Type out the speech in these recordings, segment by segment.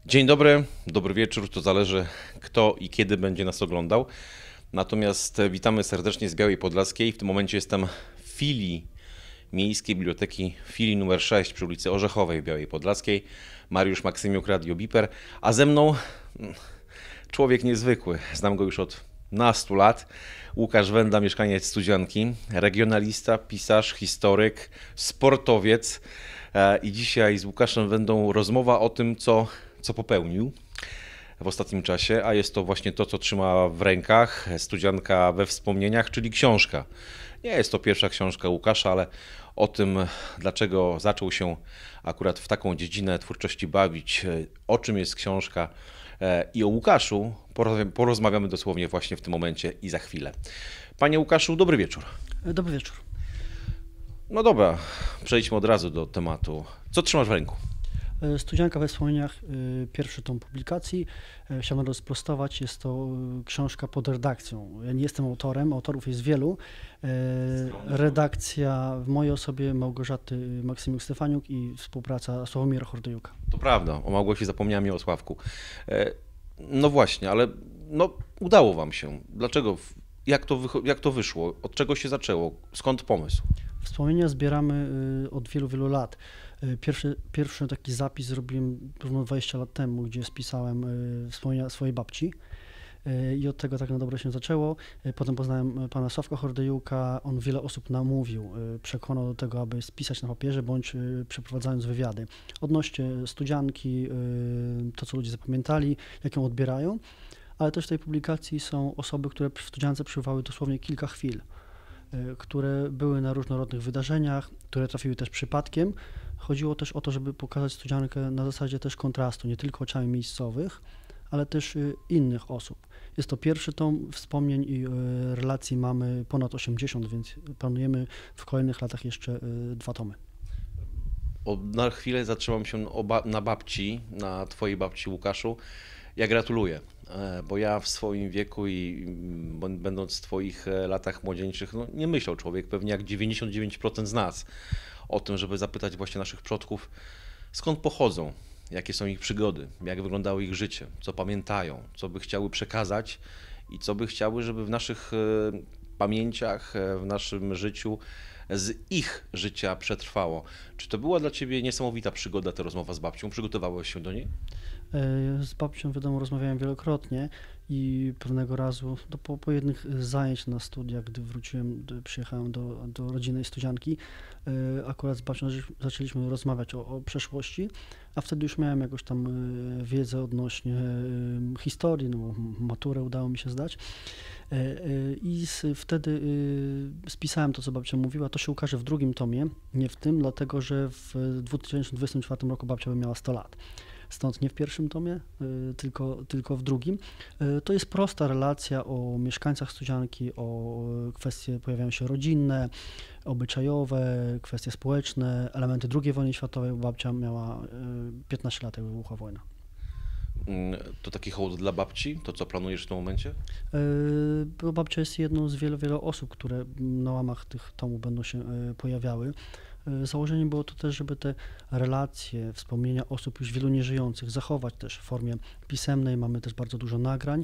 Dzień dobry, dobry wieczór, to zależy kto i kiedy będzie nas oglądał. Natomiast witamy serdecznie z Białej Podlaskiej. W tym momencie jestem w filii Miejskiej Biblioteki, filii numer 6 przy ulicy Orzechowej w Białej Podlaskiej. Mariusz Maksymiuk, Radio Biper, a ze mną człowiek niezwykły. Znam go już od nastu lat. Łukasz Wenda, mieszkaniec Studzianki, regionalista, pisarz, historyk, sportowiec. I dzisiaj z Łukaszem Wendą rozmowa o tym, co popełnił w ostatnim czasie, a jest to właśnie to, co trzyma w rękach, Studzianka we wspomnieniach, czyli książka. Nie jest to pierwsza książka Łukasza, ale o tym, dlaczego zaczął się akurat w taką dziedzinę twórczości bawić, o czym jest książka i o Łukaszu porozmawiamy dosłownie właśnie w tym momencie i za chwilę. Panie Łukaszu, dobry wieczór. Dobry wieczór. No dobra, przejdźmy od razu do tematu. Co trzymasz w ręku? Studzianka we wspomnieniach, pierwszy tom publikacji. Chciałbym rozprostować, jest to książka pod redakcją. Ja nie jestem autorem, autorów jest wielu. Redakcja w mojej osobie Małgorzaty Maksymiuk-Stefaniuk i współpraca Sławomira Hordejuka. To prawda, o Małgosi zapomniałem i o Sławku. No właśnie, ale udało wam się. Dlaczego? Jak to wyszło? Od czego się zaczęło? Skąd pomysł? Wspomnienia zbieramy od wielu, wielu lat. Pierwszy taki zapis zrobiłem równo 20 lat temu, gdzie spisałem wspomnienia swojej babci. I od tego tak na dobre się zaczęło. Potem poznałem pana Sławka Hordejuka, on wiele osób namówił, przekonał do tego, aby spisać na papierze, bądź przeprowadzając wywiady odnośnie Studzianki, to co ludzie zapamiętali, jak ją odbierają, ale też w tej publikacji są osoby, które w Studziance przebywały dosłownie kilka chwil, które były na różnorodnych wydarzeniach, które trafiły też przypadkiem. Chodziło też o to, żeby pokazać Studziankę na zasadzie też kontrastu, nie tylko oczami miejscowych, ale też innych osób. Jest to pierwszy tom wspomnień i relacji mamy ponad 80, więc planujemy w kolejnych latach jeszcze 2 tomy. Na chwilę zatrzymam się na babci, na twojej babci Łukaszu. Ja gratuluję, bo ja w swoim wieku i będąc w twoich latach młodzieńczych, nie myślał człowiek, pewnie jak 99% z nas, o tym, żeby zapytać właśnie naszych przodków, skąd pochodzą, jakie są ich przygody, jak wyglądało ich życie, co pamiętają, co by chciały przekazać i co by chciały, żeby w naszych pamięciach, w naszym życiu z ich życia przetrwało. Czy to była dla ciebie niesamowita przygoda, ta rozmowa z babcią? Przygotowałeś się do niej? Z babcią, wiadomo, rozmawiałem wielokrotnie i pewnego razu po jednych zajęć na studiach, gdy przyjechałem do rodzinnej Studzianki, akurat z babcią zaczęliśmy rozmawiać o przeszłości, a wtedy już miałem jakąś tam wiedzę odnośnie historii, no maturę udało mi się zdać. I wtedy spisałem to, co babcia mówiła. To się ukaże w drugim tomie, nie w tym, dlatego że w 2024 roku babcia by miała 100 lat. Stąd nie w pierwszym tomie, tylko w drugim. To jest prosta relacja o mieszkańcach Studzianki, o kwestie pojawiają się rodzinne, obyczajowe, kwestie społeczne, elementy II wojny światowej, bo babcia miała 15 lat, jak wybuchła wojna. To taki hołd dla babci, to co planujesz w tym momencie? Bo babcia jest jedną z wielu osób, które na łamach tych tomów będą się pojawiały. Założeniem było to też, żeby te relacje, wspomnienia osób już wielu nieżyjących zachować też w formie pisemnej. Mamy też bardzo dużo nagrań,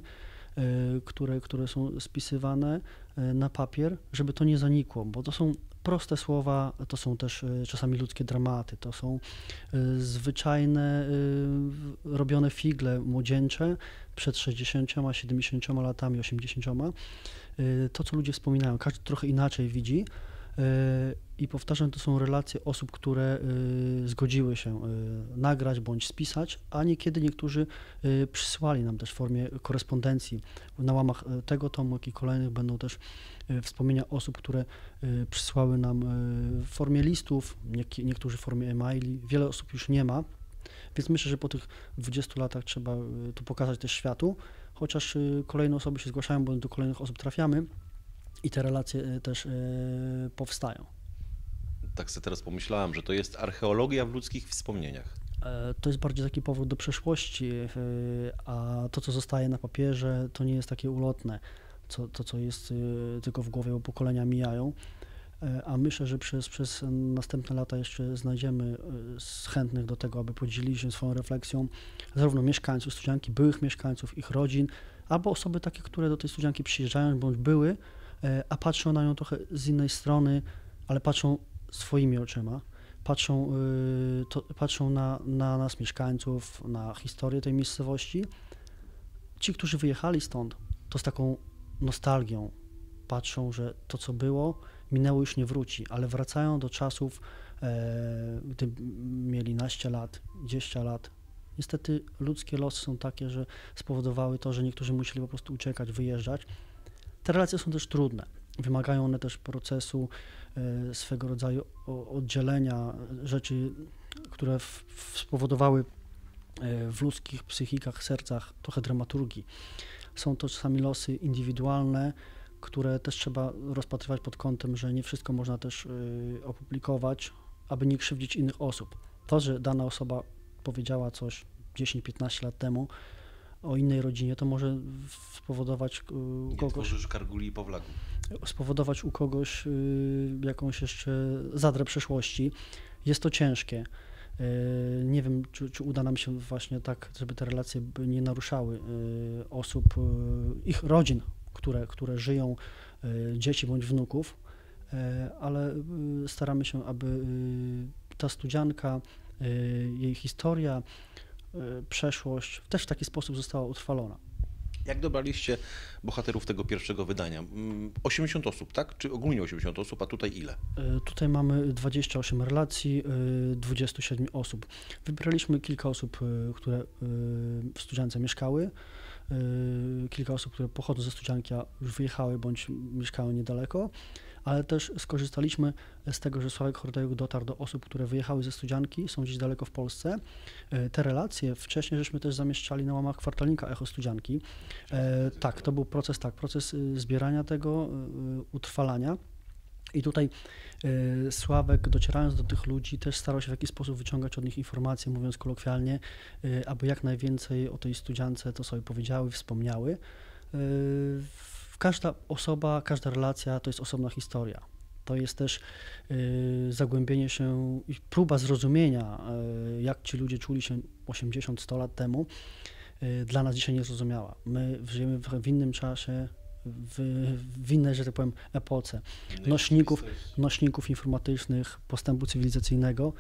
które są spisywane na papier, żeby to nie zanikło, bo to są proste słowa, to są też czasami ludzkie dramaty, to są zwyczajne, robione figle młodzieńcze przed 60, 70 latami, 80. To, co ludzie wspominają, każdy trochę inaczej widzi. I powtarzam, to są relacje osób, które zgodziły się nagrać bądź spisać, a niekiedy niektórzy przysłali nam też w formie korespondencji. Na łamach tego tomu, jak i kolejnych będą też wspomnienia osób, które przysłały nam w formie listów, niektórzy w formie e-maili. Wiele osób już nie ma, więc myślę, że po tych 20 latach trzeba to pokazać też światu, chociaż kolejne osoby się zgłaszają, bo do kolejnych osób trafiamy. I te relacje też powstają. Tak sobie teraz pomyślałem, że to jest archeologia w ludzkich wspomnieniach. To jest bardziej taki powrót do przeszłości, a to, co zostaje na papierze, to nie jest takie ulotne, co jest tylko w głowie, bo pokolenia mijają. a myślę, że przez następne lata jeszcze znajdziemy chętnych do tego, aby podzielili się swoją refleksją zarówno mieszkańców Studzianki, byłych mieszkańców, ich rodzin, albo osoby takie, które do tej Studzianki przyjeżdżają bądź były, a patrzą na nią trochę z innej strony, ale patrzą swoimi oczyma, patrzą na nas mieszkańców, na historię tej miejscowości. Ci, którzy wyjechali stąd, to z taką nostalgią patrzą, że to, co było, minęło, już nie wróci, ale wracają do czasów, gdy mieli naście lat, 20 lat. Niestety ludzkie losy są takie, że spowodowały to, że niektórzy musieli po prostu uciekać, wyjeżdżać. Te relacje są też trudne. Wymagają one też procesu swego rodzaju oddzielenia rzeczy, które spowodowały w ludzkich psychikach, sercach trochę dramaturgii. Są to czasami losy indywidualne, które też trzeba rozpatrywać pod kątem, że nie wszystko można też opublikować, aby nie krzywdzić innych osób. To, że dana osoba powiedziała coś 10-15 lat temu o innej rodzinie, to może spowodować u kogoś... karguli i powlaku. Spowodować u kogoś jakąś jeszcze zadrę przeszłości. Jest to ciężkie. Nie wiem, czy uda nam się właśnie tak, żeby te relacje nie naruszały osób, ich rodzin, które żyją, dzieci bądź wnuków, ale staramy się, aby ta Studzianka, jej historia, przeszłość też w taki sposób została utrwalona. Jak dobraliście bohaterów tego pierwszego wydania? 80 osób, tak? Czy ogólnie 80 osób, a tutaj ile? Tutaj mamy 28 relacji, 27 osób. Wybraliśmy kilka osób, które w Studziance mieszkały, kilka osób, które pochodzą ze Studzianki, a już wyjechały bądź mieszkały niedaleko, ale też skorzystaliśmy z tego, że Sławek Hordejuk dotarł do osób, które wyjechały ze Studzianki, są gdzieś daleko w Polsce. Te relacje wcześniej żeśmy też zamieszczali na łamach kwartalnika Echo Studzianki. Tak, to był proces zbierania tego, utrwalania. I tutaj Sławek, docierając do tych ludzi, też starał się w jakiś sposób wyciągać od nich informacje, mówiąc kolokwialnie, aby jak najwięcej o tej Studziance to sobie powiedziały, wspomniały. Każda osoba, każda relacja to jest osobna historia. To jest też zagłębienie się i próba zrozumienia, jak ci ludzie czuli się 80-100 lat temu, dla nas dzisiaj niezrozumiała. My żyjemy w innym czasie, w innej, że tak powiem, epoce. Nośników informatycznych, postępu cywilizacyjnego.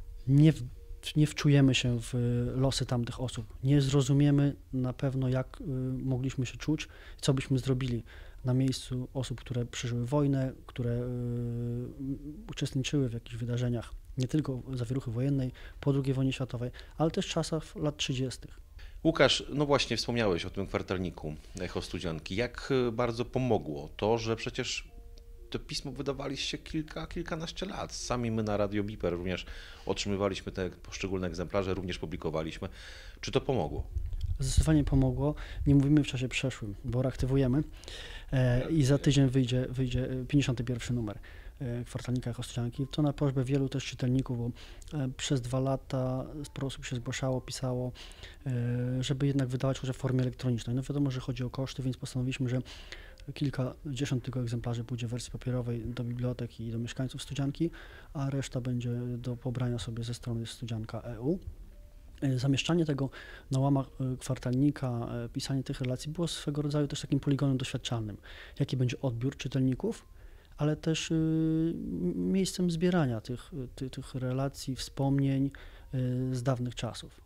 Nie wczujemy się w losy tamtych osób. Nie zrozumiemy na pewno, jak mogliśmy się czuć, co byśmy zrobili na miejscu osób, które przeżyły wojnę, które uczestniczyły w jakichś wydarzeniach, nie tylko zawieruchy wojennej po II wojnie światowej, ale też w czasach lat 30. Łukasz, no właśnie wspomniałeś o tym kwartalniku Echo Studzianki. Jak bardzo pomogło to, że przecież to pismo wydawaliście kilkanaście lat. Sami my na Radio Biper również otrzymywaliśmy te poszczególne egzemplarze, również publikowaliśmy. Czy to pomogło? Zdecydowanie pomogło. Nie mówimy w czasie przeszłym, bo reaktywujemy i za tydzień wyjdzie 51 numer kwartalnika Echo Studzianki. To na prośbę wielu też czytelników, bo przez 2 lata sporo osób się zgłaszało, pisało, żeby jednak wydawać chociaż w formie elektronicznej. No wiadomo, że chodzi o koszty, więc postanowiliśmy, że kilkadziesiąt tylko egzemplarzy pójdzie w wersji papierowej do bibliotek i do mieszkańców Studzianki, a reszta będzie do pobrania sobie ze strony Studzianka.eu. Zamieszczanie tego na łamach kwartalnika, pisanie tych relacji było swego rodzaju też takim poligonem doświadczalnym. Jaki będzie odbiór czytelników, ale też miejscem zbierania tych relacji, wspomnień z dawnych czasów.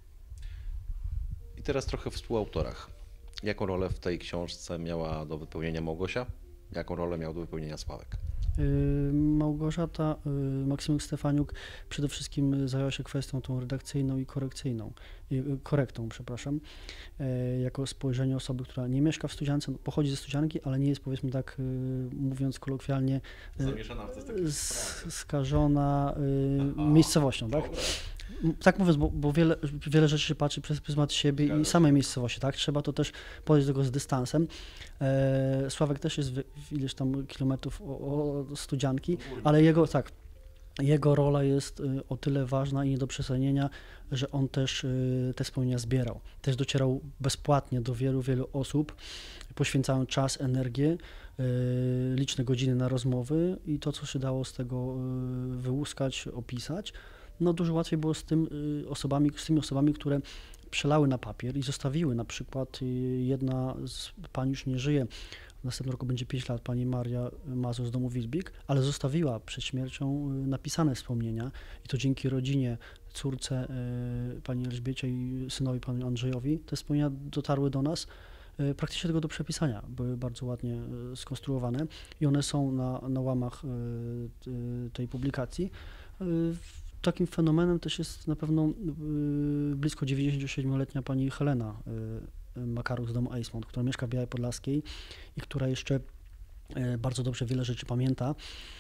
I teraz trochę o współautorach. Jaką rolę w tej książce miała do wypełnienia Małgosia? Jaką rolę miał do wypełnienia Sławek? Małgorzata Maksymuk-Stefaniuk przede wszystkim zajęła się kwestią tą redakcyjną i korektą, przepraszam, jako spojrzenie osoby, która nie mieszka w Studziance, pochodzi ze Studzianki, ale nie jest, powiedzmy tak, mówiąc kolokwialnie, skażona miejscowością, tak? Tak mówiąc, bo wiele rzeczy się patrzy przez pryzmat siebie i samej miejscowości, tak? Trzeba to też podejść do tego z dystansem. Sławek też jest w ileś tam kilometrów od Studzianki, ale jego rola jest o tyle ważna i nie do przecenienia, że on też te wspomnienia zbierał. Też docierał bezpłatnie do wielu osób, poświęcając czas, energię, liczne godziny na rozmowy i to, co się dało z tego wyłuskać, opisać, no dużo łatwiej było z tymi osobami, które przelały na papier i zostawiły. Na przykład jedna z pań już nie żyje, w następnym roku będzie 5 lat, pani Maria Mazur z domu Wilbik, ale zostawiła przed śmiercią napisane wspomnienia i to dzięki rodzinie, córce pani Elżbiecie i synowi panu Andrzejowi. Te wspomnienia dotarły do nas praktycznie tylko do przepisania, były bardzo ładnie skonstruowane i one są na łamach tej publikacji. Takim fenomenem też jest na pewno blisko 97-letnia pani Helena Makaruk z domu Eismont, która mieszka w Białej Podlaskiej i która jeszcze bardzo dobrze wiele rzeczy pamięta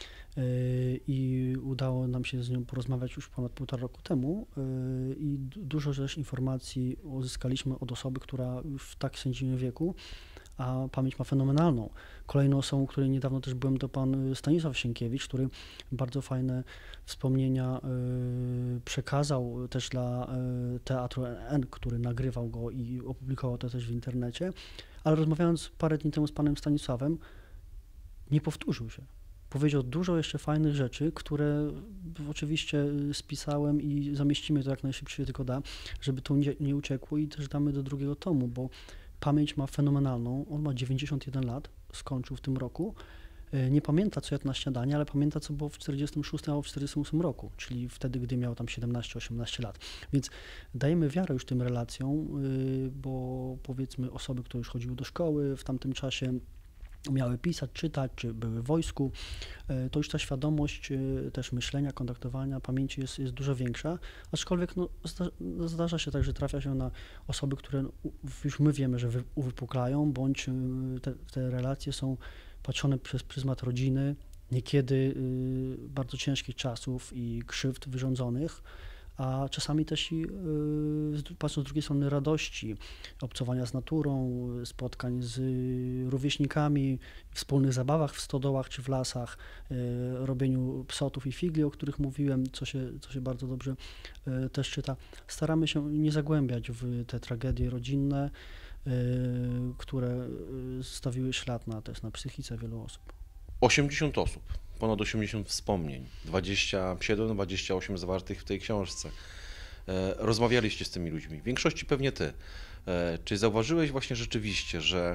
i udało nam się z nią porozmawiać już ponad 1,5 roku temu i dużo też informacji uzyskaliśmy od osoby, która już w tak sędziwym wieku, a pamięć ma fenomenalną. Kolejną osobą, której niedawno też byłem, to pan Stanisław Sienkiewicz, który bardzo fajne wspomnienia przekazał też dla Teatru N, który nagrywał go i opublikował to też w internecie, ale rozmawiając parę dni temu z panem Stanisławem, nie powtórzył się. Powiedział dużo jeszcze fajnych rzeczy, które oczywiście spisałem i zamieścimy to jak najszybciej się tylko da, żeby to nie uciekło i też damy do drugiego tomu, bo pamięć ma fenomenalną, on ma 91 lat, skończył w tym roku, nie pamięta co jadł na śniadanie, ale pamięta co było w 46 albo w 48 roku, czyli wtedy, gdy miał tam 17-18 lat. Więc dajemy wiarę już tym relacjom, bo powiedzmy osoby, które już chodziły do szkoły w tamtym czasie, miały pisać, czytać, czy były w wojsku, to już ta świadomość też myślenia, kontaktowania, pamięci jest dużo większa, aczkolwiek no, zdarza się tak, że trafia się na osoby, które już my wiemy, że uwypuklają, bądź te relacje są patrzone przez pryzmat rodziny, niekiedy bardzo ciężkich czasów i krzywd wyrządzonych, a czasami też i patrząc z drugiej strony radości, obcowania z naturą, spotkań z rówieśnikami, wspólnych zabawach w stodołach czy w lasach, robieniu psotów i figli, o których mówiłem, co się bardzo dobrze też czyta. Staramy się nie zagłębiać w te tragedie rodzinne, które zostawiły ślad też na psychice wielu osób. 80 osób, ponad 80 wspomnień, 27-28 zawartych w tej książce. Rozmawialiście z tymi ludźmi, w większości pewnie ty. Czy zauważyłeś właśnie rzeczywiście, że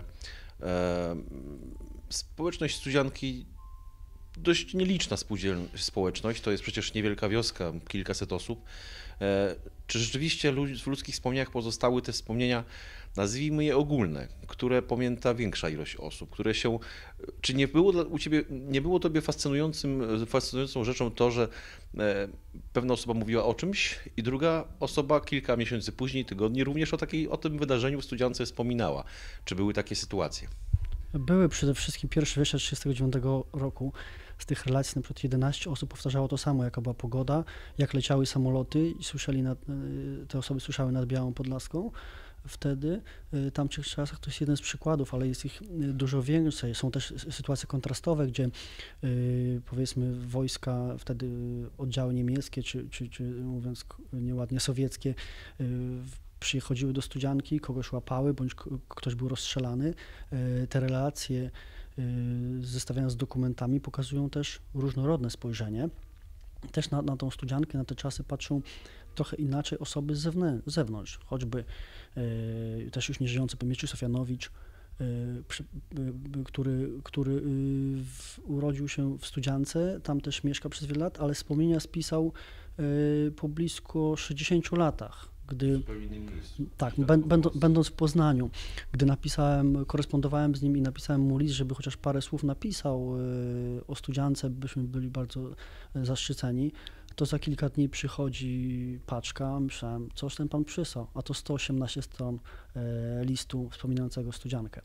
społeczność Studzianki, dość nieliczna społeczność, to jest przecież niewielka wioska, kilkaset osób, czy rzeczywiście w ludzkich wspomnieniach pozostały te wspomnienia, nazwijmy je ogólne, które większa ilość osób, które się, czy nie było u ciebie, nie było tobie fascynującą rzeczą to, że pewna osoba mówiła o czymś i druga osoba kilka miesięcy później, tygodni również o tym wydarzeniu w Studziance wspominała. Czy były takie sytuacje? Były przede wszystkim pierwszy września 1939 roku. Z tych relacji na przykład 11 osób powtarzało to samo, jaka była pogoda, jak leciały samoloty i te osoby słyszały nad Białą Podlaską. Wtedy, w tamtych czasach, to jest jeden z przykładów, ale jest ich dużo więcej. Są też sytuacje kontrastowe, gdzie powiedzmy wojska, wtedy oddziały niemieckie, czy mówiąc nieładnie sowieckie, przychodziły do Studzianki, kogoś łapały, bądź ktoś był rozstrzelany. Te relacje zestawiane z dokumentami pokazują też różnorodne spojrzenie. Też na tą Studziankę, na te czasy patrzą trochę inaczej osoby z zewnątrz, choćby też już nieżyjący pan Mieczysław Janowicz, który urodził się w Studziance, tam też mieszka przez wiele lat, ale wspomnienia spisał po blisko 60 latach. Będąc w Poznaniu, gdy korespondowałem z nim i napisałem mu list, żeby chociaż parę słów napisał o Studziance, byśmy byli bardzo zaszczyceni, to za kilka dni przychodzi paczka, myślałem, coś ten pan przysłał, a to 118 stron listu wspominającego Studziankę.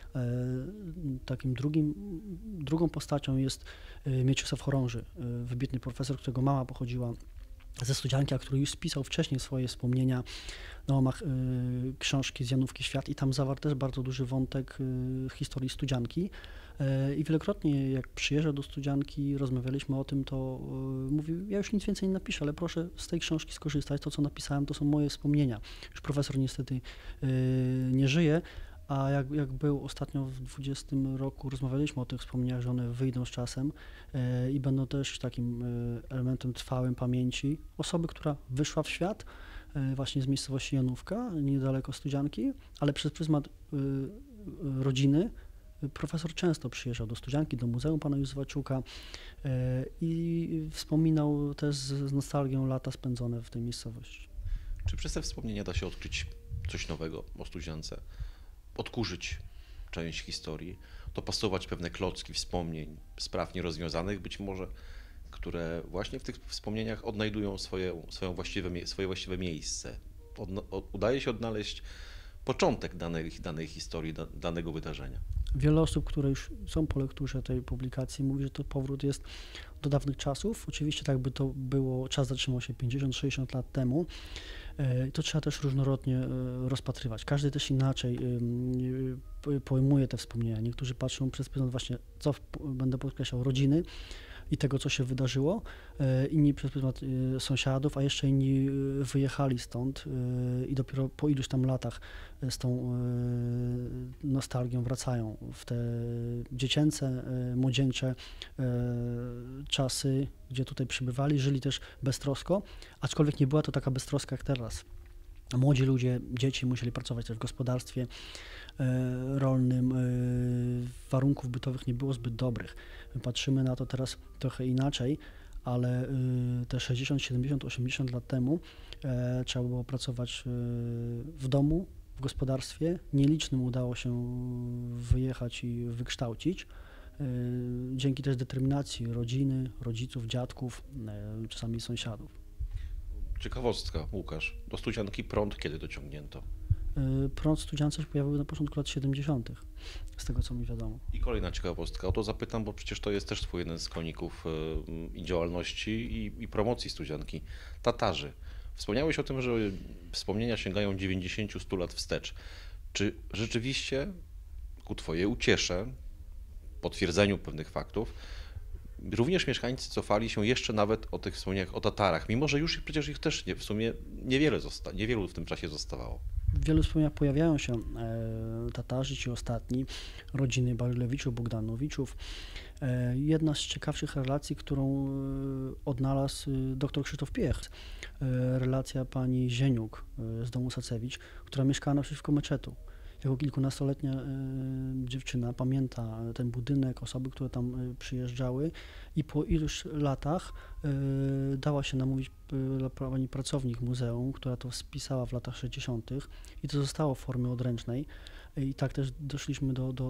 Drugą postacią jest Mieczysław Chorąży, wybitny profesor, którego mama pochodziła ze Studzianki, a który już spisał wcześniej swoje wspomnienia na łamach książki z Janówki Świat i tam zawarł też bardzo duży wątek historii Studzianki. I wielokrotnie jak przyjeżdżał do Studzianki, rozmawialiśmy o tym, to mówił, ja już nic więcej nie napiszę, ale proszę z tej książki skorzystać, to co napisałem to są moje wspomnienia. Już profesor niestety nie żyje, A jak był ostatnio w 20 roku, rozmawialiśmy o tych wspomnieniach, że one wyjdą z czasem i będą też takim elementem trwałym pamięci osoby, która wyszła w świat właśnie z miejscowości Janówka, niedaleko Studzianki, ale przez pryzmat rodziny profesor często przyjeżdżał do Studzianki, do Muzeum pana Józefa Ciuka i wspominał też z nostalgią lata spędzone w tej miejscowości. Czy przez te wspomnienia da się odkryć coś nowego o Studziance? Odkurzyć część historii, dopasować pewne klocki wspomnień, spraw nierozwiązanych być może, które właśnie w tych wspomnieniach odnajdują swoje właściwe miejsce. Udaje się odnaleźć początek danej historii, danego wydarzenia. Wiele osób, które już są po lekturze tej publikacji, mówi, że to powrót jest do dawnych czasów. Oczywiście tak by to było, czas zatrzymał się 50-60 lat temu. To trzeba też różnorodnie rozpatrywać. Każdy też inaczej pojmuje te wspomnienia. Niektórzy patrzą przez pryzmat właśnie, co będę podkreślał, rodziny i tego, co się wydarzyło, inni przez pryzmat sąsiadów, a jeszcze inni wyjechali stąd i dopiero po iluś tam latach z tą nostalgią wracają w te dziecięce, młodzieńcze czasy, gdzie tutaj przybywali, żyli też beztrosko, aczkolwiek nie była to taka beztroska jak teraz. Młodzi ludzie, dzieci musieli pracować też w gospodarstwie rolnym, warunków bytowych nie było zbyt dobrych. My patrzymy na to teraz trochę inaczej, ale te 60, 70, 80 lat temu trzeba było pracować w domu, w gospodarstwie. Nielicznym udało się wyjechać i wykształcić. Dzięki też determinacji rodziny, rodziców, dziadków, czasami sąsiadów. Ciekawostka, Łukasz. Do Studzianki prąd kiedy dociągnięto? Prąd w Studziance się pojawił na początku lat 70., z tego co mi wiadomo. I kolejna ciekawostka. O to zapytam, bo przecież to jest też twój jeden z koników i działalności i promocji Studzianki. Tatarzy. Wspomniałeś o tym, że wspomnienia sięgają 90-100 lat wstecz. Czy rzeczywiście ku twojej uciesze, potwierdzeniu pewnych faktów, również mieszkańcy cofali się jeszcze nawet o tych wspomnieniach o Tatarach, mimo że już przecież ich też w sumie niewielu w tym czasie zostawało. W wielu wspomnieniach pojawiają się Tatarzy, ci ostatni, rodziny Barylewiczów, Bogdanowiczów. Jedna z ciekawszych relacji, którą odnalazł dr Krzysztof Piech, relacja pani Zieniuk z domu Sacewicz, która mieszkała naprzeciwko meczetu. Jako kilkunastoletnia dziewczyna pamięta ten budynek, osoby, które tam przyjeżdżały i po iluś latach dała się namówić pani pracownik muzeum, która to spisała w latach 60. i to zostało w formie odręcznej. I tak też doszliśmy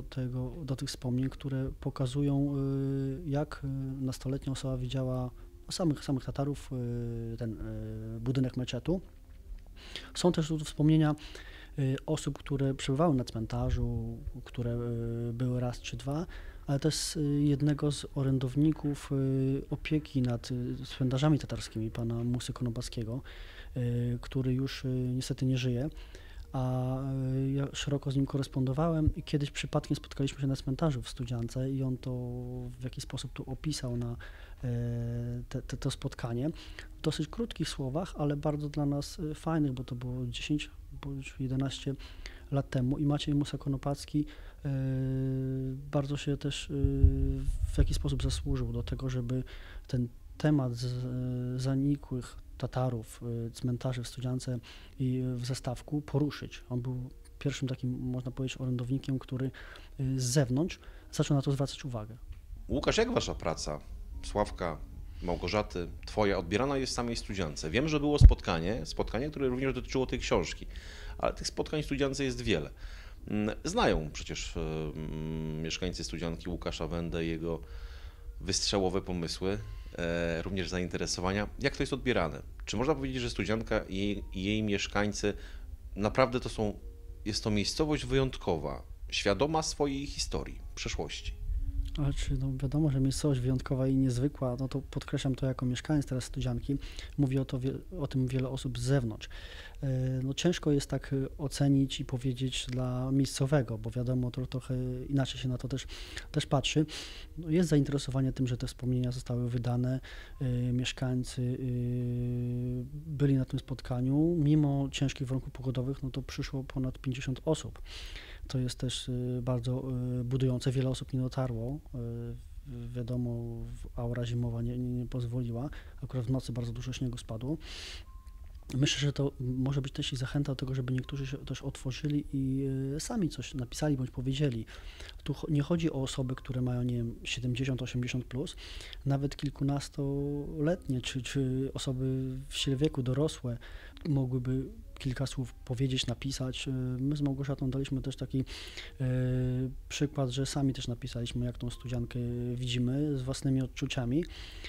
do tych wspomnień, które pokazują, jak nastoletnia osoba widziała samych Tatarów, ten budynek meczetu. Są też tu wspomnienia osób, które przebywały na cmentarzu, które były raz czy dwa, ale też jednego z orędowników opieki nad cmentarzami tatarskimi, pana Musy Konopackiego, który już niestety nie żyje, a ja szeroko z nim korespondowałem i kiedyś przypadkiem spotkaliśmy się na cmentarzu w Studziance i on to w jakiś sposób tu opisał na to spotkanie. W dosyć krótkich słowach, ale bardzo dla nas fajnych, bo to było 10 bądź 11 lat temu i Maciej Musa Konopacki bardzo się też w jakiś sposób zasłużył do tego, żeby ten temat zanikłych Tatarów, cmentarzy w Studziance i w Zastawku poruszyć. On był pierwszym takim, można powiedzieć, orędownikiem, który z zewnątrz zaczął na to zwracać uwagę. Łukasz, jak wasza praca, Sławka, Małgorzaty, twoja, odbierana jest w samej Studziance? Wiem, że było spotkanie, które również dotyczyło tej książki, ale tych spotkań w Studziance jest wiele. Znają przecież mieszkańcy Studzianki Łukasza Wendę i jego wystrzałowe pomysły, również zainteresowania. Jak to jest odbierane? Czy można powiedzieć, że Studzianka i jej mieszkańcy naprawdę jest to miejscowość wyjątkowa, świadoma swojej historii, przeszłości? Znaczy, no wiadomo, że miejscowość wyjątkowa i niezwykła, no to podkreślam to jako mieszkaniec teraz Studzianki, mówi o tym wiele osób z zewnątrz. No ciężko jest tak ocenić i powiedzieć dla miejscowego, bo wiadomo, to trochę inaczej się na to też patrzy. No jest zainteresowanie tym, że te wspomnienia zostały wydane, mieszkańcy byli na tym spotkaniu, mimo ciężkich warunków pogodowych, no to przyszło ponad 50 osób. To jest też bardzo budujące. Wiele osób nie dotarło. Wiadomo, aura zimowa nie pozwoliła. Akurat w nocy bardzo dużo śniegu spadło. Myślę, że to może być też i zachęta do tego, żeby niektórzy się też otworzyli i sami coś napisali bądź powiedzieli. Tu nie chodzi o osoby, które mają, nie wiem, 70-80 plus, nawet kilkunastoletnie, czy osoby w sile wieku, dorosłe, mogłyby kilka słów powiedzieć, napisać. My z Małgorzatą daliśmy też taki przykład, że sami też napisaliśmy, jak tą studziankę widzimy, z własnymi odczuciami.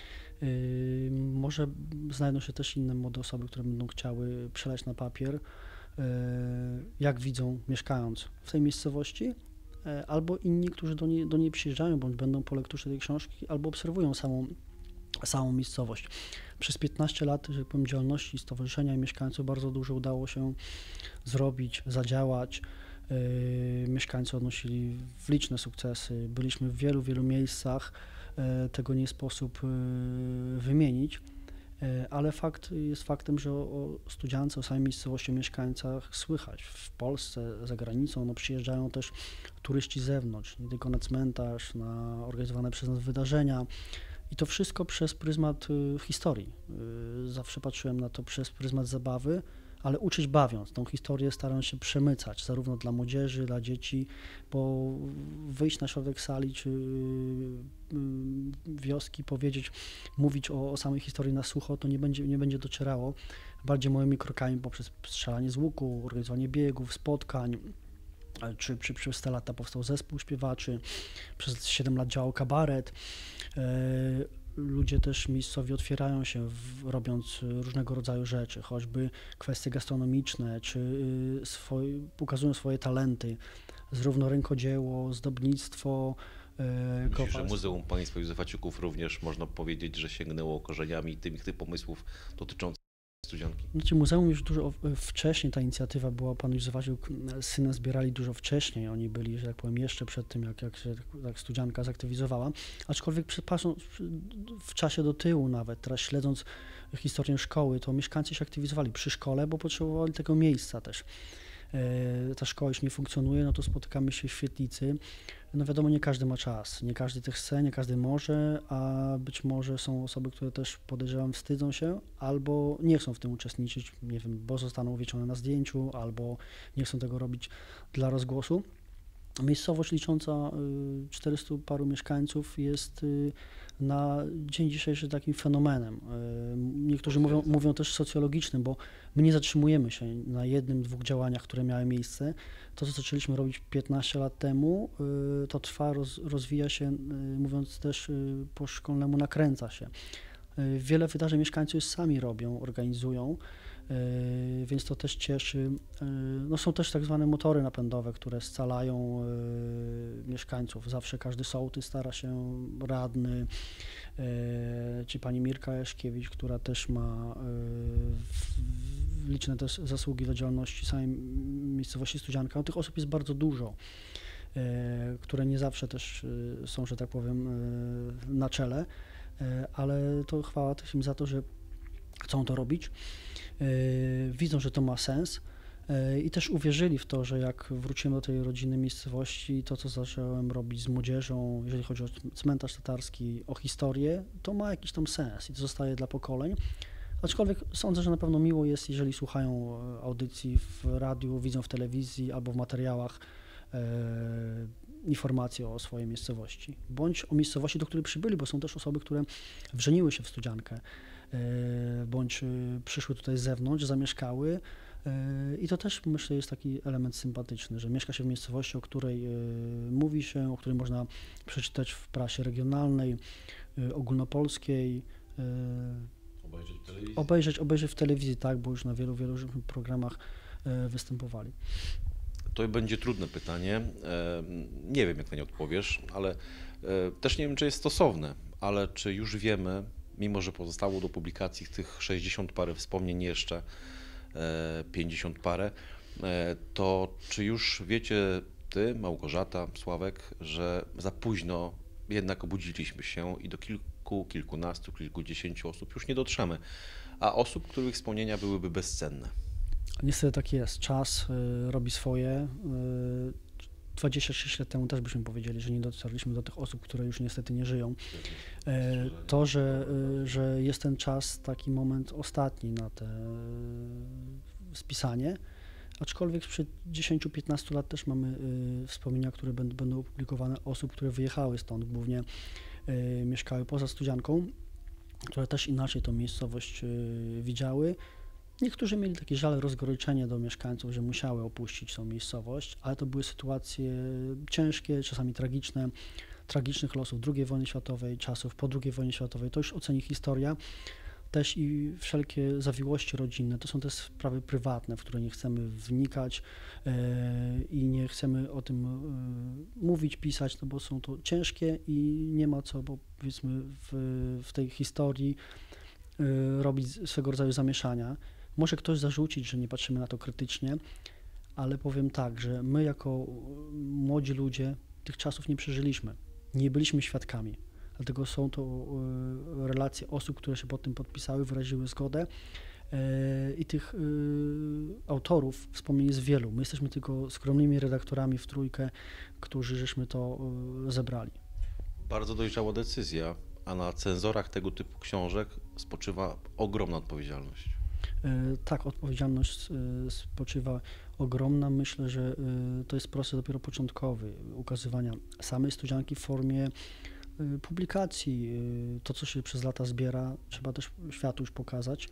Może znajdą się też inne młode osoby, które będą chciały przelać na papier, jak widzą, mieszkając w tej miejscowości, albo inni, którzy do niej przyjeżdżają, bądź będą po lekturze tej książki, albo obserwują samą miejscowość. Przez 15 lat, że powiem, działalności stowarzyszenia i mieszkańców bardzo dużo udało się zrobić, zadziałać. Mieszkańcy odnosili liczne sukcesy. Byliśmy w wielu miejscach. Tego nie sposób wymienić, ale fakt jest faktem, że o studziance, o samej miejscowości, o mieszkańcach słychać w Polsce, za granicą. No, przyjeżdżają też turyści z zewnątrz, nie tylko na cmentarz, na organizowane przez nas wydarzenia i to wszystko przez pryzmat historii. Zawsze patrzyłem na to przez pryzmat zabawy, ale uczyć bawiąc. Tą historię staram się przemycać, zarówno dla młodzieży, dla dzieci, bo wyjść na środek sali czy wioski, mówić o samej historii na sucho, to nie będzie docierało. Bardziej moimi krokami poprzez strzelanie z łuku, organizowanie biegów, spotkań, czy przez te lata powstał zespół śpiewaczy, przez 7 lat działał kabaret. Ludzie też miejscowi otwierają się, robiąc różnego rodzaju rzeczy, choćby kwestie gastronomiczne, czy pokazują swoje talenty, zarówno rękodzieło, zdobnictwo, Myślę, że Muzeum Państwa Józefa Ciuków również można powiedzieć, że sięgnęło korzeniami tych pomysłów dotyczących studzianki. Znaczy, muzeum już dużo wcześniej, ta inicjatywa była, pan Józef Ciuk z synem zbierali dużo wcześniej, oni byli, że tak powiem, jeszcze przed tym, jak się tak studzianka zaktywizowała, aczkolwiek patrząc w czasie do tyłu nawet, teraz śledząc historię szkoły, to mieszkańcy się aktywizowali przy szkole, bo potrzebowali tego miejsca też. Ta szkoła już nie funkcjonuje, no to spotykamy się w świetlicy. No wiadomo, nie każdy ma czas, nie każdy też chce, nie każdy może, a być może są osoby, które też, podejrzewam, wstydzą się albo nie chcą w tym uczestniczyć, nie wiem, bo zostaną uwieczone na zdjęciu, albo nie chcą tego robić dla rozgłosu. Miejscowość licząca 400 paru mieszkańców jest na dzień dzisiejszy takim fenomenem. Niektórzy mówią też socjologicznym, bo my nie zatrzymujemy się na jednym, dwóch działaniach, które miały miejsce. To, co zaczęliśmy robić 15 lat temu, to trwa, rozwija się, mówiąc też po szkolnemu, nakręca się. Wiele wydarzeń mieszkańcy już sami robią, organizują, więc to też cieszy. No są też tak zwane motory napędowe, które scalają mieszkańców. Zawsze każdy sołtys stara się, radny, czy pani Mirka Eszkiewicz, która też ma liczne też zasługi dla działalności samej miejscowości Studzianka. No, tych osób jest bardzo dużo, które nie zawsze też są, że tak powiem, na czele, ale to chwała też im za to, że chcą to robić, widzą, że to ma sens i też uwierzyli w to, że jak wrócimy do tej rodzinnej miejscowości, to co zacząłem robić z młodzieżą, jeżeli chodzi o cmentarz tatarski, o historię, to ma jakiś tam sens i to zostaje dla pokoleń. Aczkolwiek sądzę, że na pewno miło jest, jeżeli słuchają audycji w radiu, widzą w telewizji albo w materiałach informacje o swojej miejscowości, bądź o miejscowości, do której przybyli, bo są też osoby, które wżeniły się w Studziankę, bądź przyszły tutaj z zewnątrz, zamieszkały i to też, myślę, jest taki element sympatyczny, że mieszka się w miejscowości, o której mówi się, o której można przeczytać w prasie regionalnej, ogólnopolskiej, obejrzeć w telewizji, tak, bo już na wielu programach występowali. To będzie trudne pytanie, nie wiem, jak na nie odpowiesz, ale też nie wiem, czy jest stosowne, ale czy już wiemy, mimo że pozostało do publikacji tych 60 parę wspomnień jeszcze, 50 parę, to czy już wiecie ty, Małgorzata, Sławek, że za późno jednak obudziliśmy się i do kilkunastu, kilkudziesięciu osób już nie dotrzemy, a osób, których wspomnienia byłyby bezcenne? Niestety tak jest. Czas robi swoje. 26 lat temu też byśmy powiedzieli, że nie dotarliśmy do tych osób, które już niestety nie żyją. To, że jest ten czas, taki moment ostatni na te spisanie, aczkolwiek sprzed 10-15 lat też mamy wspomnienia, które będą opublikowane osób, które wyjechały stąd, głównie mieszkały poza Studzianką, które też inaczej tą miejscowość widziały. Niektórzy mieli takie żale, rozgoryczenie do mieszkańców, że musiały opuścić tą miejscowość, ale to były sytuacje ciężkie, czasami tragiczne, tragicznych losów II wojny światowej, czasów po II wojnie światowej. To już oceni historia. Też i wszelkie zawiłości rodzinne, to są też sprawy prywatne, w które nie chcemy wnikać i nie chcemy o tym mówić, pisać, no bo są to ciężkie i nie ma co, bo powiedzmy w tej historii robić swego rodzaju zamieszania. Może ktoś zarzucić, że nie patrzymy na to krytycznie, ale powiem tak, że my jako młodzi ludzie tych czasów nie przeżyliśmy, nie byliśmy świadkami. Dlatego są to relacje osób, które się pod tym podpisały, wyraziły zgodę i tych autorów wspomnień jest wielu. My jesteśmy tylko skromnymi redaktorami w trójkę, którzy żeśmy to zebrali. Bardzo dojrzała decyzja, a na cenzorach tego typu książek spoczywa ogromna odpowiedzialność. Tak, odpowiedzialność spoczywa ogromna. Myślę, że to jest proces dopiero początkowy ukazywania samej Studzianki w formie publikacji. To, co się przez lata zbiera, trzeba też światu już pokazać,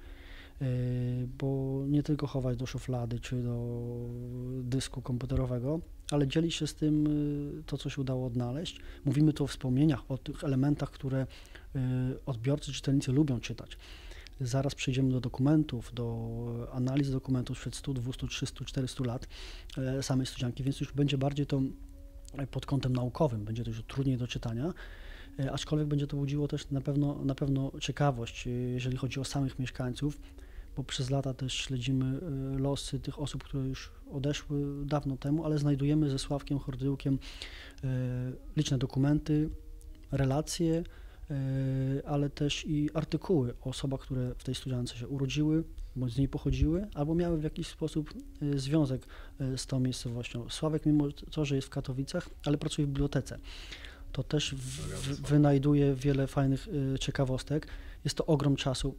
bo nie tylko chować do szuflady czy do dysku komputerowego, ale dzielić się z tym to, co się udało odnaleźć. Mówimy tu o wspomnieniach, o tych elementach, które odbiorcy, czytelnicy lubią czytać. Zaraz przejdziemy do dokumentów, do analiz dokumentów sprzed 100, 200, 300, 400 lat samej Studzianki, więc już będzie bardziej to pod kątem naukowym, będzie to już trudniej do czytania, aczkolwiek będzie to budziło też na pewno ciekawość, jeżeli chodzi o samych mieszkańców, bo przez lata też śledzimy losy tych osób, które już odeszły dawno temu, ale znajdujemy ze Sławkiem Hordyłkiem liczne dokumenty, relacje, ale też i artykuły o osobach, które w tej Studziance się urodziły, bądź z niej pochodziły, albo miały w jakiś sposób związek z tą miejscowością. Sławek, mimo to, że jest w Katowicach, ale pracuje w bibliotece. To też wynajduje wiele fajnych ciekawostek. Jest to ogrom czasu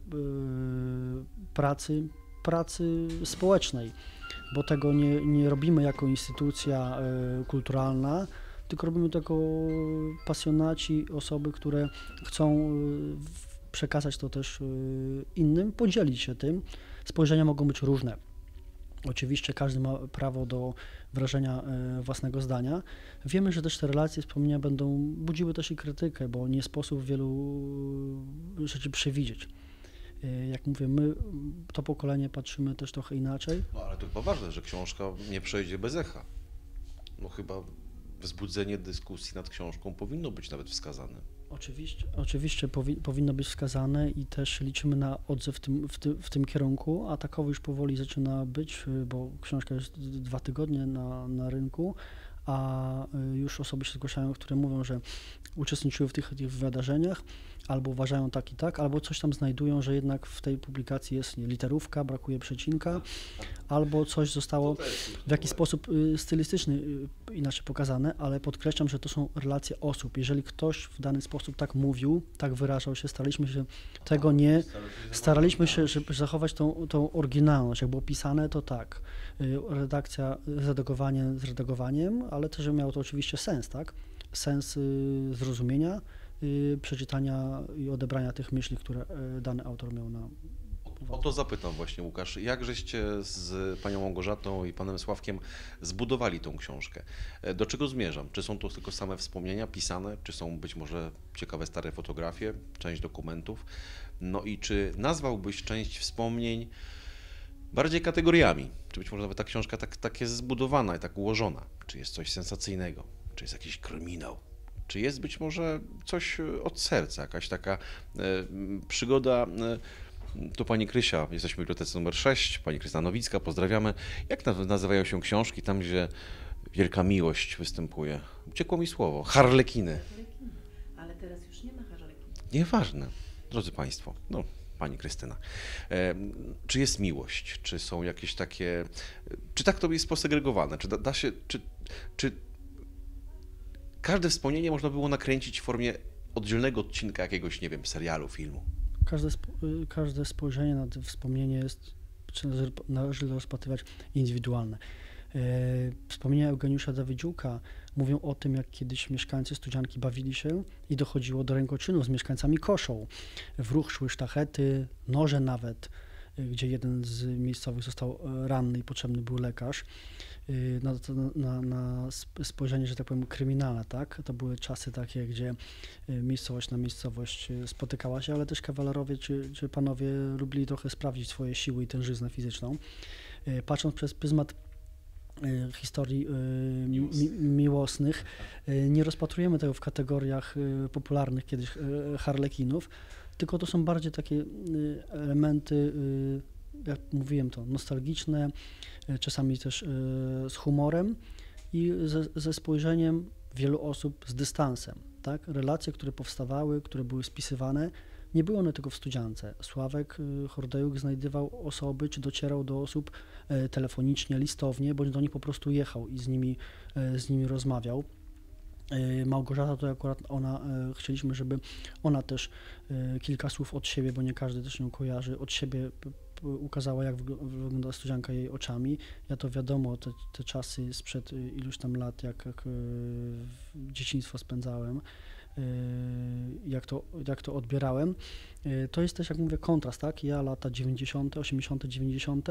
pracy społecznej, bo tego nie robimy jako instytucja kulturalna, tylko robimy to jako pasjonaci, osoby, które chcą przekazać to też innym, podzielić się tym. Spojrzenia mogą być różne. Oczywiście każdy ma prawo do wyrażenia własnego zdania. Wiemy, że też te relacje, wspomnienia będą budziły też i krytykę, bo nie sposób wielu rzeczy przewidzieć. Jak mówię, my, to pokolenie, patrzymy też trochę inaczej. No ale to chyba ważne, że książka nie przejdzie bez echa. No chyba wzbudzenie dyskusji nad książką powinno być nawet wskazane. Oczywiście powinno być wskazane i też liczymy na odzew w tym kierunku, a takowy już powoli zaczyna być, bo książka jest 2 tygodnie na rynku, a już osoby się zgłaszają, które mówią, że uczestniczyły w tych wydarzeniach, albo uważają tak i tak, albo coś tam znajdują, że jednak w tej publikacji jest literówka, brakuje przecinka, albo coś zostało w jakiś sposób stylistyczny inaczej pokazane, ale podkreślam, że to są relacje osób. Jeżeli ktoś w dany sposób tak mówił, tak wyrażał się, staraliśmy się, żeby zachować tą oryginalność. Jak było pisane, to tak, redakcja, z redagowaniem, ale też, żeby miało to oczywiście sens, tak? Sens zrozumienia, przeczytania i odebrania tych myśli, które dany autor miał na uwadze. O to zapytam właśnie, Łukasz, jak żeście z panią Małgorzatą i panem Sławkiem zbudowali tą książkę? Do czego zmierzam? Czy są to tylko same wspomnienia pisane, czy są być może ciekawe stare fotografie, część dokumentów? No i czy nazwałbyś część wspomnień bardziej kategoriami? Czy być może nawet ta książka tak jest zbudowana i tak ułożona? Czy jest coś sensacyjnego? Czy jest jakiś kryminał? Czy jest być może coś od serca, jakaś taka przygoda? To pani Krysia, jesteśmy w bibliotece numer 6, pani Krystyna Nowicka, pozdrawiamy. Jak nazywają się książki tam, gdzie wielka miłość występuje? Uciekło mi słowo. Harlekiny. Ale teraz już nie ma harlekinów. Nieważne, drodzy państwo. No, pani Krystyna. Czy jest miłość? Czy są jakieś takie... Czy tak to jest posegregowane? Czy da się... Czy każde wspomnienie można było nakręcić w formie oddzielnego odcinka jakiegoś, nie wiem, serialu, filmu. Każde spojrzenie na to wspomnienie należy rozpatrywać indywidualne. Wspomnienia Eugeniusza Dawydziuka mówią o tym, jak kiedyś mieszkańcy Studzianki bawili się i dochodziło do rękoczynów z mieszkańcami Koszą. W ruch szły sztachety, noże nawet, gdzie jeden z miejscowych został ranny i potrzebny był lekarz. Na spojrzenie, że tak powiem, kryminalne, tak? To były czasy takie, gdzie miejscowość na miejscowość spotykała się, ale też kawalerowie czy panowie lubili trochę sprawdzić swoje siły i tężyznę fizyczną. Patrząc przez pryzmat historii miłosnych, nie rozpatrujemy tego w kategoriach popularnych kiedyś harlekinów, tylko to są bardziej takie elementy, jak mówiłem, to nostalgiczne, czasami też z humorem i ze spojrzeniem wielu osób z dystansem. Tak? Relacje, które powstawały, które były spisywane, nie były one tylko w Studziance. Sławek Hordejuk znajdował osoby, czy docierał do osób telefonicznie, listownie, bądź do nich po prostu jechał i z nimi rozmawiał. Małgorzata to akurat ona, chcieliśmy, żeby ona też kilka słów od siebie, bo nie każdy też ją kojarzy, od siebie ukazała, jak wygląda Studzianka jej oczami. Ja to wiadomo, te czasy sprzed iluś tam lat, jak dzieciństwo spędzałem, jak to odbierałem. To jest też, jak mówię, kontrast, tak? Ja lata 90., 80., 90.,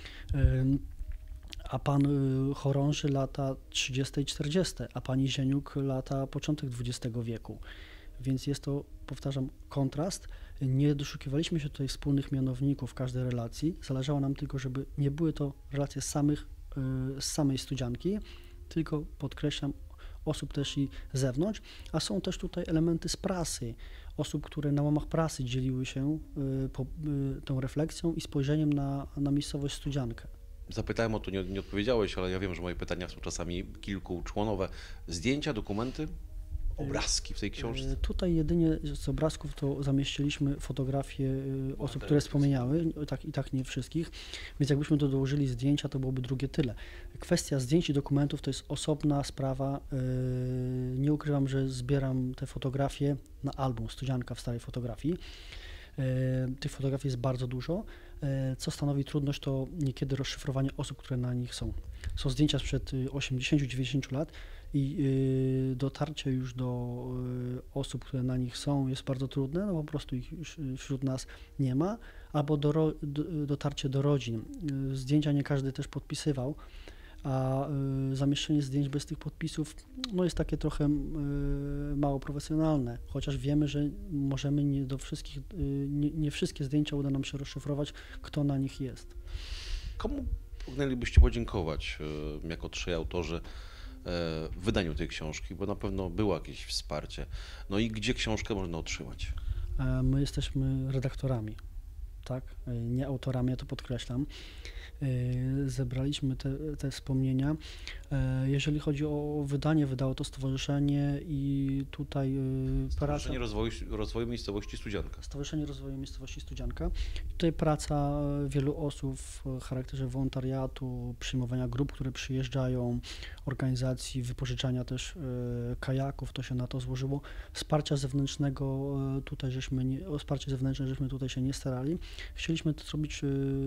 a pan Chorąży lata 30. i 40., a pani Zieniuk lata początek XX wieku. Więc jest to, powtarzam, kontrast. Nie doszukiwaliśmy się tutaj wspólnych mianowników w każdej relacji. Zależało nam tylko, żeby nie były to relacje z samej Studzianki, tylko, podkreślam, osób też i z zewnątrz, a są też tutaj elementy z prasy, osób, które na łamach prasy dzieliły się tą refleksją i spojrzeniem na miejscowość Studziankę. Zapytałem o to, nie odpowiedziałeś, ale ja wiem, że moje pytania są czasami kilkuczłonowe. Zdjęcia, dokumenty, obrazki w tej książce? Tutaj jedynie z obrazków to zamieściliśmy fotografie osób, które wspomniały, i tak nie wszystkich, więc jakbyśmy to dołożyli zdjęcia, to byłoby drugie tyle. Kwestia zdjęć i dokumentów to jest osobna sprawa. Nie ukrywam, że zbieram te fotografie na album Studzianka w starej fotografii. Tych fotografii jest bardzo dużo. Co stanowi trudność, to niekiedy rozszyfrowanie osób, które na nich są. Są zdjęcia sprzed 80-90 lat i dotarcie już do osób, które na nich są, jest bardzo trudne, no po prostu ich już wśród nas nie ma, albo dotarcie do rodzin. Zdjęcia nie każdy też podpisywał, a zamieszczenie zdjęć bez tych podpisów no jest takie trochę mało profesjonalne, chociaż wiemy, że możemy nie wszystkie zdjęcia uda nam się rozszyfrować, kto na nich jest. Komu pragnęlibyście podziękować jako trzej autorzy w wydaniu tej książki, bo na pewno było jakieś wsparcie. No i gdzie książkę można otrzymać? My jesteśmy redaktorami, tak? Nie autorami, ja to podkreślam. Zebraliśmy te wspomnienia. Jeżeli chodzi o wydanie, wydało to stowarzyszenie i tutaj Stowarzyszenie Rozwoju Miejscowości Studzianka. Stowarzyszenie Rozwoju Miejscowości Studzianka. Tutaj praca wielu osób w charakterze wolontariatu, przyjmowania grup, które przyjeżdżają, organizacji, wypożyczania też kajaków, to się na to złożyło. Wsparcia zewnętrznego tutaj o wsparcie zewnętrzne żeśmy tutaj się nie starali. Chcieliśmy to zrobić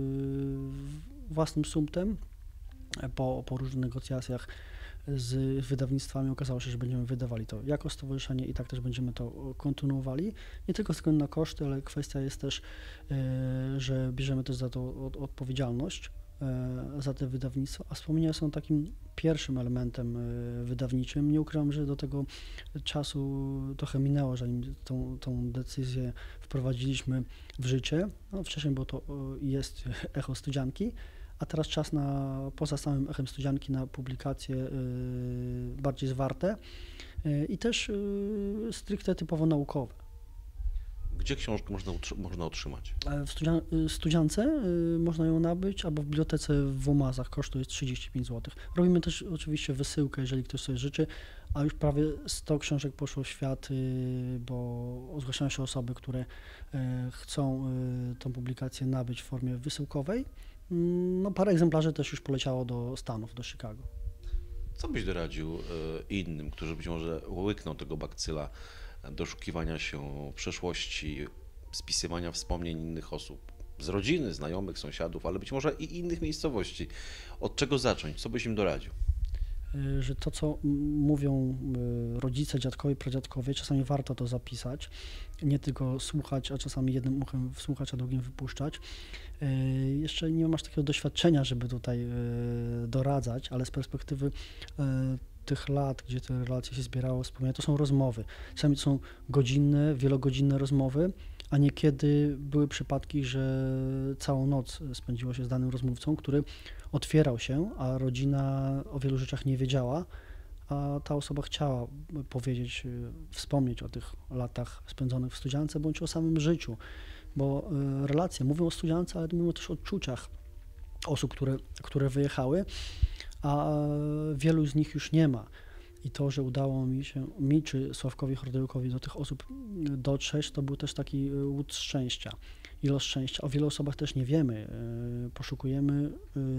własnym sumptem. Po różnych negocjacjach z wydawnictwami okazało się, że będziemy wydawali to jako stowarzyszenie i tak też będziemy to kontynuowali. Nie tylko ze względu na koszty, ale kwestia jest też, że bierzemy też za to odpowiedzialność za te wydawnictwo, a wspomnienia są takim pierwszym elementem wydawniczym. Nie ukrywam, że do tego czasu trochę minęło, zanim tą decyzję wprowadziliśmy w życie. No, wcześniej było to jest Echo Studzianki, a teraz czas poza samym Echem Studzianki na publikacje bardziej zwarte i też stricte typowo naukowe. Gdzie książkę można otrzymać? W Studziance można ją nabyć, albo w bibliotece w Łomazach, koszt to jest 35 zł. Robimy też oczywiście wysyłkę, jeżeli ktoś sobie życzy, a już prawie 100 książek poszło w świat, bo zgłaszają się osoby, które chcą tą publikację nabyć w formie wysyłkowej. No, parę egzemplarzy też już poleciało do Stanów, do Chicago. Co byś doradził innym, którzy być może łykną tego bakcyla doszukiwania się przeszłości, spisywania wspomnień innych osób, z rodziny, znajomych, sąsiadów, ale być może i innych miejscowości. Od czego zacząć? Co byś im doradził? Że to, co mówią rodzice, dziadkowie, pradziadkowie, czasami warto to zapisać, nie tylko słuchać, a czasami jednym uchem słuchać, a drugim wypuszczać. Jeszcze nie masz takiego doświadczenia, żeby tutaj doradzać, ale z perspektywy tych lat, gdzie te relacje się zbierało, wspomnienia, to są rozmowy. Czasami to są godzinne, wielogodzinne rozmowy, a niekiedy były przypadki, że całą noc spędziło się z danym rozmówcą, który otwierał się, a rodzina o wielu rzeczach nie wiedziała, a ta osoba chciała powiedzieć, wspomnieć o tych latach spędzonych w studiance bądź o samym życiu, bo relacje mówią o studiance, ale mówią też o odczuciach osób, które wyjechały, a wielu z nich już nie ma. I to, że udało mi czy Sławkowi Hordełkowi do tych osób dotrzeć, to był też taki łód szczęścia i los szczęścia. O wielu osobach też nie wiemy. Poszukujemy,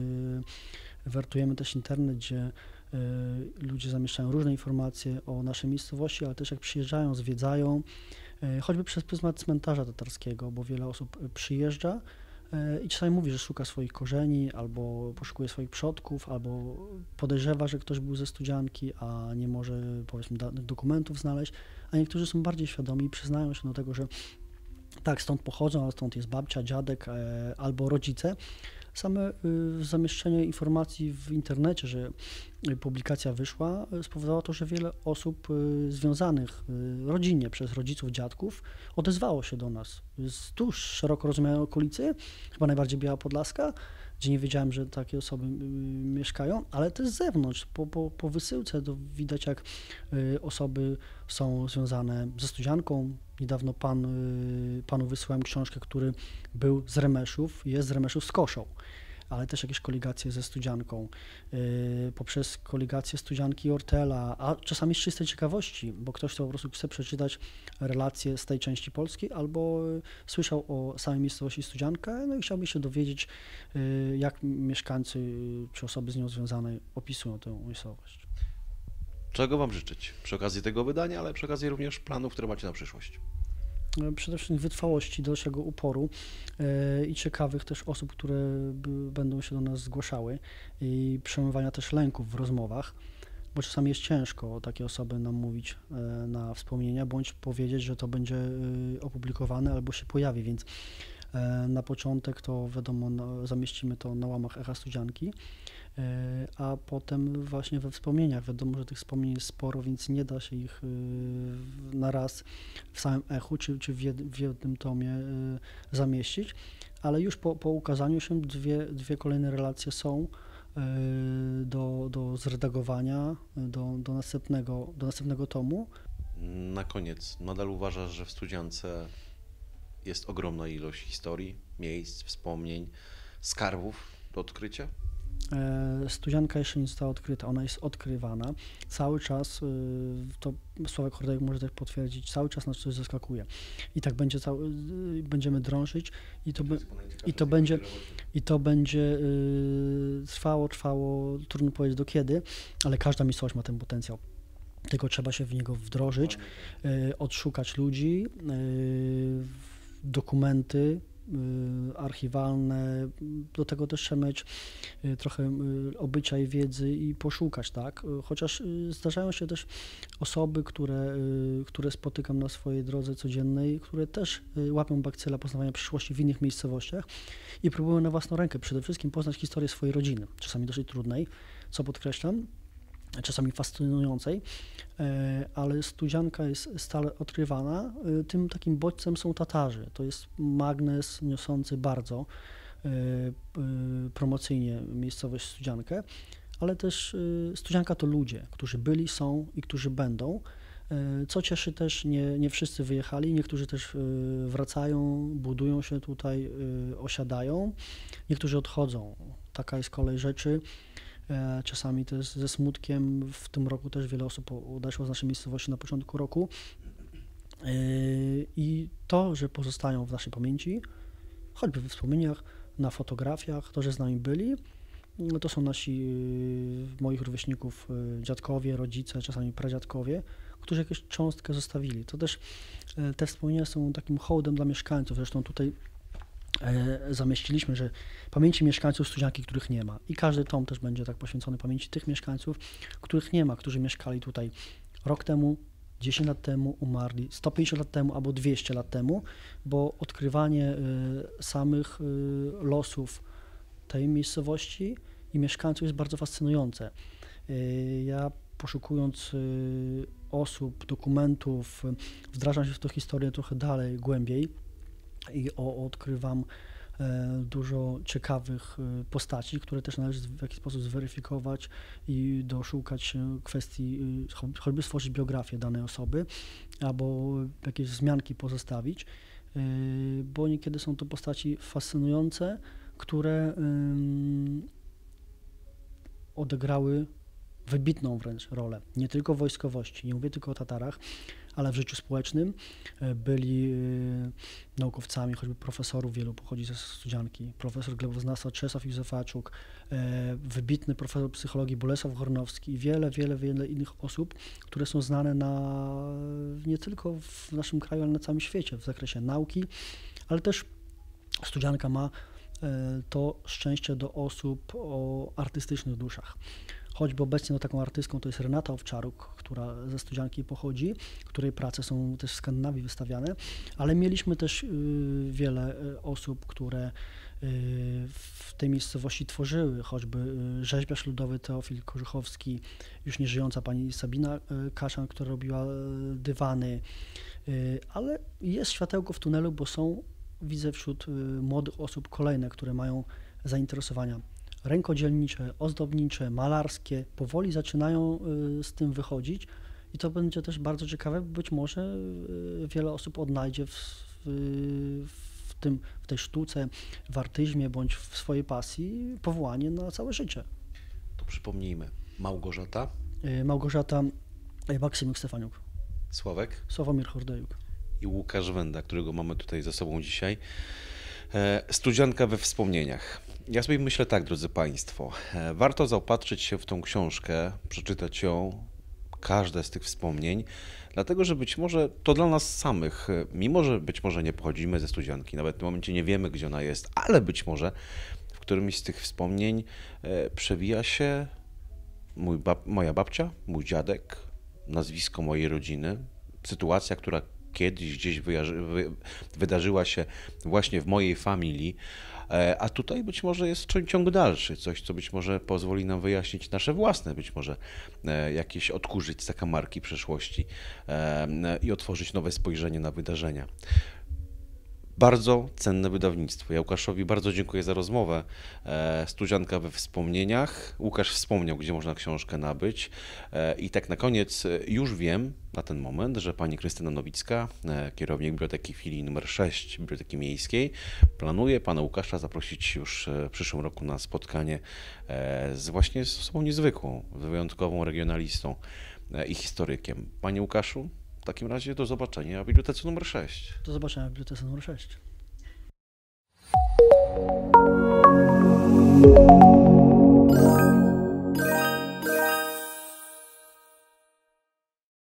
wertujemy też internet, gdzie ludzie zamieszczają różne informacje o naszej miejscowości, ale też jak przyjeżdżają, zwiedzają, choćby przez pryzmat cmentarza tatarskiego, bo wiele osób przyjeżdża i czasami mówi, że szuka swoich korzeni, albo poszukuje swoich przodków, albo podejrzewa, że ktoś był ze studzianki, a nie może, powiedzmy, danych dokumentów znaleźć, a niektórzy są bardziej świadomi i przyznają się do tego, że tak, stąd pochodzą, a stąd jest babcia, dziadek albo rodzice. Same zamieszczenie informacji w internecie, że publikacja wyszła, spowodowało to, że wiele osób związanych rodzinnie przez rodziców, dziadków odezwało się do nas z tuż szeroko rozumianej okolicy, chyba najbardziej Biała Podlaska, gdzie nie wiedziałem, że takie osoby mieszkają, ale też z zewnątrz. Po wysyłce to widać, jak osoby są związane ze studzianką. Niedawno panu wysłałem książkę, który był z Remeszów, jest z Remeszów z Koszą, ale też jakieś koligacje ze studzianką, poprzez koligację studzianki Ortela, a czasami z czystej ciekawości, bo ktoś to po prostu chce przeczytać relacje z tej części Polski albo słyszał o samej miejscowości Studzianka, no i chciałby się dowiedzieć, jak mieszkańcy czy osoby z nią związane opisują tę miejscowość. Czego Wam życzyć przy okazji tego wydania, ale przy okazji również planów, które macie na przyszłość? Przede wszystkim wytrwałości, dalszego uporu i ciekawych też osób, które będą się do nas zgłaszały i przemywania też lęków w rozmowach, bo czasami jest ciężko takie osoby namówić na wspomnienia, bądź powiedzieć, że to będzie opublikowane albo się pojawi, więc na początek to wiadomo, zamieścimy to na łamach Echa Studzianki, a potem właśnie we wspomnieniach. Wiadomo, że tych wspomnień jest sporo, więc nie da się ich na raz w samym Echu czy w jednym tomie zamieścić, ale już po ukazaniu się dwie kolejne relacje są do zredagowania, do następnego tomu. Na koniec, nadal uważasz, że w Studziance jest ogromna ilość historii, miejsc, wspomnień, skarbów do odkrycia? Studzianka jeszcze nie została odkryta, ona jest odkrywana. Cały czas, to Sławek Hordełek może też potwierdzić, cały czas nas coś zaskakuje. I tak będziemy drążyć i to będzie trwało, trudno powiedzieć do kiedy, ale każda miejscowość ma ten potencjał. Tylko trzeba się w niego wdrożyć, odszukać ludzi, dokumenty archiwalne, do tego też trzeba mieć trochę obycia i wiedzy i poszukać, tak? Chociaż zdarzają się też osoby, które spotykam na swojej drodze codziennej, które też łapią bakcyla poznawania przyszłości w innych miejscowościach i próbują na własną rękę przede wszystkim poznać historię swojej rodziny, czasami dosyć trudnej, co podkreślam, czasami fascynującej, ale Studzianka jest stale odkrywana. Tym takim bodźcem są Tatarzy. To jest magnes niosący bardzo promocyjnie miejscowość Studziankę, ale też Studzianka to ludzie, którzy byli, są i którzy będą. Co cieszy też, nie wszyscy wyjechali, niektórzy też wracają, budują się tutaj, osiadają, niektórzy odchodzą. Taka jest kolej rzeczy. Czasami też ze smutkiem. W tym roku też wiele osób odeszło z naszej miejscowości na początku roku. I to, że pozostają w naszej pamięci, choćby we wspomnieniach, na fotografiach, to, że z nami byli, No to są nasi, moich rówieśników, dziadkowie, rodzice, czasami pradziadkowie, którzy jakąś cząstkę zostawili. To też te wspomnienia są takim hołdem dla mieszkańców. Zresztą tutaj zamieściliśmy, że pamięci mieszkańców Studzianki, których nie ma. I każdy tom też będzie tak poświęcony pamięci tych mieszkańców, których nie ma, którzy mieszkali tutaj rok temu, 10 lat temu, umarli 150 lat temu albo 200 lat temu, bo odkrywanie samych losów tej miejscowości i mieszkańców jest bardzo fascynujące. Ja poszukując osób, dokumentów, wdrażam się w tę historię trochę dalej, głębiej i odkrywam dużo ciekawych postaci, które też należy w jakiś sposób zweryfikować i doszukać się kwestii, choćby stworzyć biografię danej osoby, albo jakieś wzmianki pozostawić, bo niekiedy są to postaci fascynujące, które odegrały wybitną wręcz rolę, nie tylko w wojskowości, nie mówię tylko o Tatarach, ale w życiu społecznym. Byli naukowcami, choćby profesorów wielu pochodzi ze Studzianki, profesor gleboznawstwa Czesław Józefaczuk, wybitny profesor psychologii Bolesław Hornowski i wiele innych osób, które są znane nie tylko w naszym kraju, ale na całym świecie w zakresie nauki, ale też Studzianka ma to szczęście do osób o artystycznych duszach. Choćby obecnie taką artystką to jest Renata Owczaruk, która ze Studzianki pochodzi, której prace są też w Skandynawii wystawiane, ale mieliśmy też wiele osób, które w tej miejscowości tworzyły, choćby rzeźbiarz ludowy Teofil Korzuchowski, już nie żyjąca pani Sabina Kaszan, która robiła dywany, ale jest światełko w tunelu, bo widzę wśród młodych osób kolejne, które mają zainteresowania rękodzielnicze, ozdobnicze, malarskie, powoli zaczynają z tym wychodzić i to będzie też bardzo ciekawe, być może wiele osób odnajdzie w tej sztuce, w artyzmie bądź w swojej pasji powołanie na całe życie. To przypomnijmy, Małgorzata? Małgorzata Maksymuk Stefaniuk. Sławek? Sławomir Hordejuk. I Łukasz Wenda, którego mamy tutaj ze sobą dzisiaj. Studzianka we wspomnieniach. Ja sobie myślę tak, drodzy Państwo, warto zaopatrzyć się w tą książkę, przeczytać ją, każde z tych wspomnień, dlatego że być może to dla nas samych, mimo że być może nie pochodzimy ze Studzianki, nawet w tym momencie nie wiemy, gdzie ona jest, ale być może w którymś z tych wspomnień przewija się moja babcia, mój dziadek, nazwisko mojej rodziny, sytuacja, która kiedyś gdzieś wydarzyła się właśnie w mojej familii, a tutaj być może jest ciąg dalszy, coś, co być może pozwoli nam wyjaśnić nasze własne, być może jakieś odkurzyć zakamarki przeszłości i otworzyć nowe spojrzenie na wydarzenia. Bardzo cenne wydawnictwo. Ja Łukaszowi bardzo dziękuję za rozmowę. Studzianka we wspomnieniach. Łukasz wspomniał, gdzie można książkę nabyć. I tak na koniec już wiem na ten moment, że pani Krystyna Nowicka, kierownik Biblioteki Filii nr 6 Biblioteki Miejskiej, planuje pana Łukasza zaprosić już w przyszłym roku na spotkanie właśnie z osobą niezwykłą, wyjątkową regionalistą i historykiem. Panie Łukaszu, w takim razie do zobaczenia w Bibliotece nr 6. Do zobaczenia w Bibliotece nr 6.